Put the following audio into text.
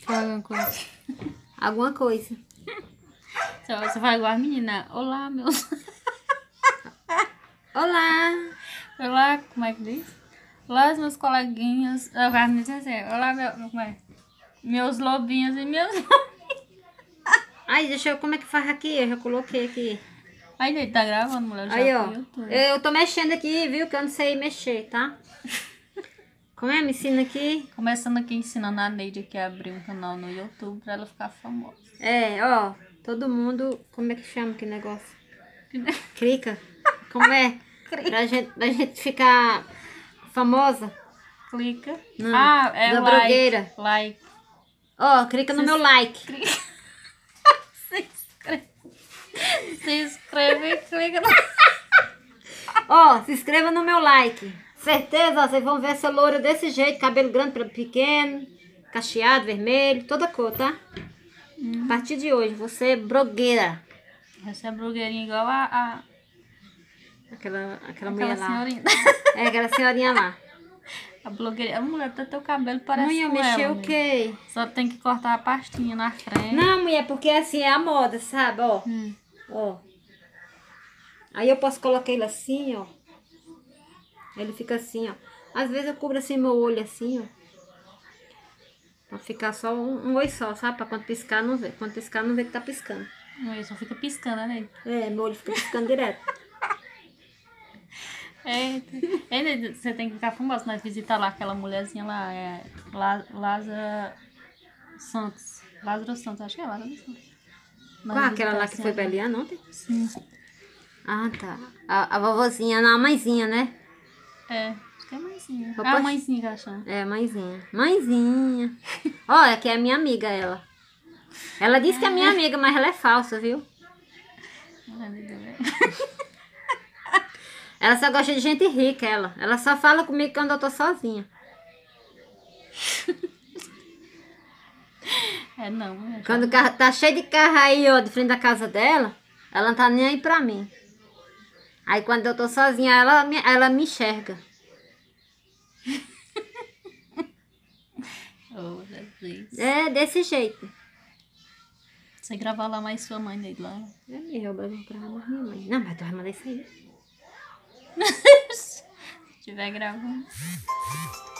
Fala alguma coisa. Alguma coisa. Você fala igual a menina. Olá, meus... Olá. Olá, como é que diz? Olá, os meus coleguinhas. Eu quero me dizer assim. Olá, como é? Meus lobinhos e meus... Ai, deixa eu... Como é que faz aqui? Eu já coloquei aqui. Ainda ele tá gravando, mulher. Aí, Já ó. pro YouTube. Eu tô mexendo aqui, viu? Que eu não sei mexer, tá? Como é? Me ensina aqui. Começando aqui ensinando a Neide que abrir um canal no YouTube pra ela ficar famosa. É, ó. Todo mundo... Como é que chama aquele negócio? Clica. Como é? Pra gente ficar famosa. Clica. Não, Ah, é da like. blogueira. Like. Ó, clica no meu like. Se inscreve. Se inscreve e clica no... Ó, se inscreva no meu like. Certeza, ó, vocês vão ver essa loura desse jeito, cabelo grande para pequeno, cacheado, vermelho, toda cor, tá? A partir de hoje, você é blogueira. Essa é a blogueirinha igual Aquela aquela mulher lá. senhorinha. É, aquela senhorinha lá. A blogueirinha. A mulher, até teu cabelo parece Mulher, com mexeu ela, o quê? só tem que cortar a pastinha na frente. Não, mulher, porque assim é a moda, sabe? Ó, ó. Aí eu posso colocar ele assim, ó. Ele fica assim, ó. Às vezes eu cubro assim meu olho assim, ó. Pra ficar só um oi só, sabe? Pra quando piscar não ver. Quando piscar não ver que tá piscando. Ele só fica piscando, né? É, meu olho fica piscando direto. Eita. Você tem que ficar famosa, nós visitar lá aquela mulherzinha lá, Lázaro Santos. Lázaro Santos, acho que é Lázaro Santos. Qual aquela lá que foi pra Eliana ontem? Sim. Ah, tá. A vovozinha, não, a mãezinha, né? É, acho que é a mãezinha. Opa. Ah, a mãezinha que ela chama. É, mãezinha. Mãezinha. Ó, é que é minha amiga, ela. Ela disse que é minha amiga, mas ela é falsa, viu? Ela só gosta de gente rica, ela. Ela só fala comigo quando eu tô sozinha. É, não. Quando o carro tá cheio de carro aí, ó, de frente da casa dela, ela não tá nem aí pra mim. Aí quando eu tô sozinha, ela me enxerga. Oh, Jesus. É desse jeito. Você gravar lá mais sua mãe dele lá. É mesmo, eu vou gravar mais minha mãe. Não, mas tu vai mandar isso aí. Se estiver gravando.